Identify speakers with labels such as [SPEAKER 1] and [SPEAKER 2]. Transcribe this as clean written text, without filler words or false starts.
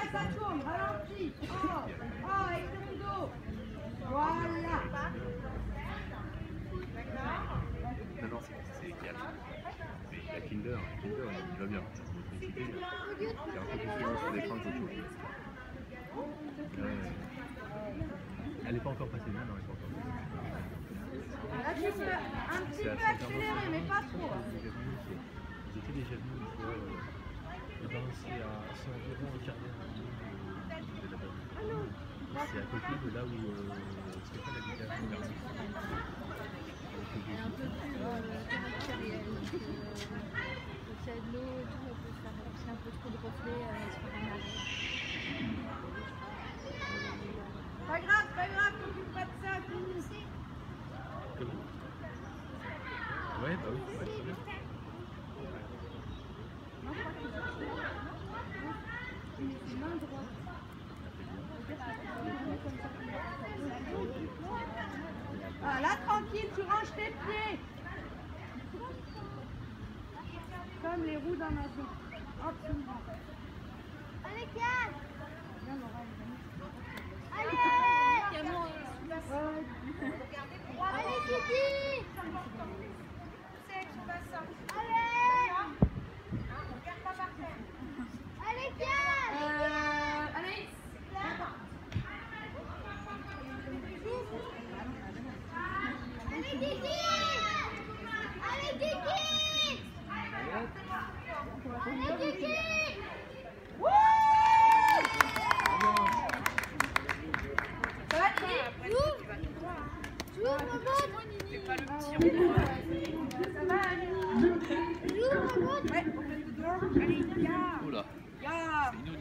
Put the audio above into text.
[SPEAKER 1] ça tourne, ralenti. Oh, avec ton dos. Voilà.
[SPEAKER 2] Non, c'est 4. Mais la Kinder, il va bien. C'est un peu plus sur l'écran que tout. Elle n'est pas encore passée, non, elle n'est pas encore passée.
[SPEAKER 1] Là, tu peux un petit peu accélérer, mais pas trop.
[SPEAKER 2] Ils étaient déjà venus une fois, c'est environ un quart d'heure de là-bas. C'est à côté de là où Stéphane habitait avant dernier.
[SPEAKER 3] Et un peu plus matériel. S'il y a de l'eau et tout, on peut faire aussi un peu trop de reflets sur un arrêt.
[SPEAKER 1] Pas grave, t'occupe pas de ça, finissez.
[SPEAKER 2] Ouais, bah oui, très bien.
[SPEAKER 3] Main droite.
[SPEAKER 1] Ah, là, tranquille, tu ranges tes pieds. Comme les roues d'un avion. Absolument.
[SPEAKER 4] Allez, Kian!
[SPEAKER 3] Allez!
[SPEAKER 4] Allez, Kiki! Allez! Allez, Kian!
[SPEAKER 1] Anaïs.
[SPEAKER 4] Allez, Kiki! Allez, Kiki! Allez, Kiki!
[SPEAKER 1] Ça va, Kiki?
[SPEAKER 4] Joue, maman!
[SPEAKER 1] Ça va, Annie?
[SPEAKER 4] Joue, maman!
[SPEAKER 1] Ouais, on fait tout dehors. Allez, ya!
[SPEAKER 2] Oula,
[SPEAKER 1] Ya!
[SPEAKER 2] c'est une